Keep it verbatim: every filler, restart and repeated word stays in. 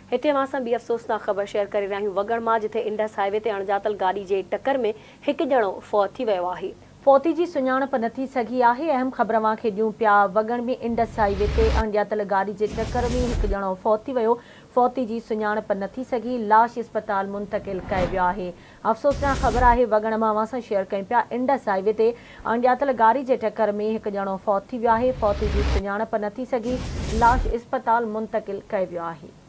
हिते अवां सां ॿी अफ़सोसनाक ख़बर शेयर करे रहिया आहियूं वगड़ मां, जिथे इंडस हाईवे ते अणॼातल गाॾी जे टक्कर में हिकु ॼणो फौत थी वियो आहे। फौती जी सुञाणप नथी सघी आहे। अहम ख़बर अवां खे ॾियूं पिया। वगड़ में इंडस हाईवे ते अणॼातल गाॾी जे टक्कर में हिकु ॼणो फौत थी वियो। फौती जी सुञाणप नथी सघी, लाश इस्पताल मुंतक़िल कयो वियो आहे। अफ़सोसनाक ख़बर आहे वगड़ मां अवां सां शेयर कयूं पिया। इंडस हाईवे ते अणॼातल गाॾी जे टक्कर में हिकु ॼणो फौत थी वियो आहे। फौती जी सुञाणप नथी सघी, लाश इस्पताल मुंतक़िल कयो वियो आहे।